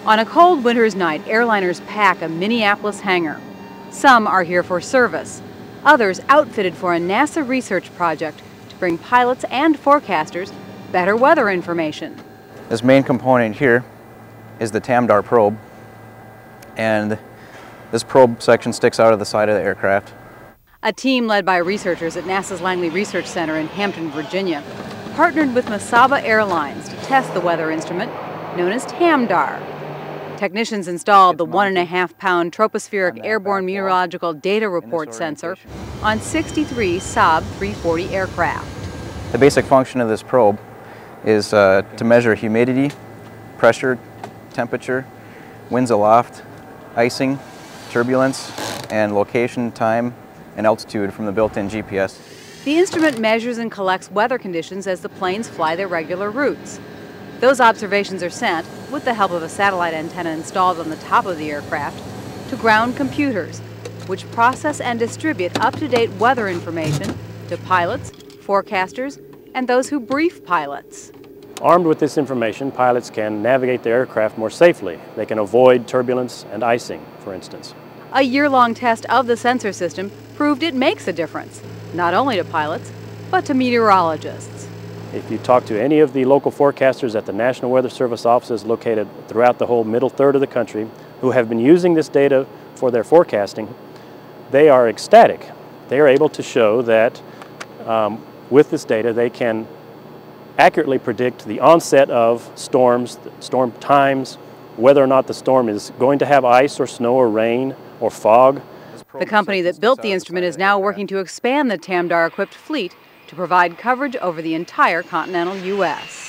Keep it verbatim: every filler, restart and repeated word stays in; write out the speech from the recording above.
On a cold winter's night, airliners pack a Minneapolis hangar. Some are here for service, others outfitted for a NASA research project to bring pilots and forecasters better weather information. This main component here is the TAMDAR probe, and this probe section sticks out of the side of the aircraft. A team led by researchers at NASA's Langley Research Center in Hampton, Virginia, partnered with Mesaba Airlines to test the weather instrument known as TAMDAR. Technicians installed the one and a half pound Tropospheric Airborne Meteorological Data Report sensor on sixty-three Saab three forty aircraft. The basic function of this probe is uh, to measure humidity, pressure, temperature, winds aloft, icing, turbulence, and location, time, and altitude from the built-in G P S. The instrument measures and collects weather conditions as the planes fly their regular routes. Those observations are sent, with the help of a satellite antenna installed on the top of the aircraft, to ground computers, which process and distribute up-to-date weather information to pilots, forecasters, and those who brief pilots. Armed with this information, pilots can navigate their aircraft more safely. They can avoid turbulence and icing, for instance. A year-long test of the sensor system proved it makes a difference, not only to pilots, but to meteorologists. If you talk to any of the local forecasters at the National Weather Service offices located throughout the whole middle third of the country who have been using this data for their forecasting, they are ecstatic. They are able to show that um, with this data they can accurately predict the onset of storms, storm times, whether or not the storm is going to have ice or snow or rain or fog. The company that built the instrument is now working to expand the TAMDAR-equipped fleet to provide coverage over the entire continental U S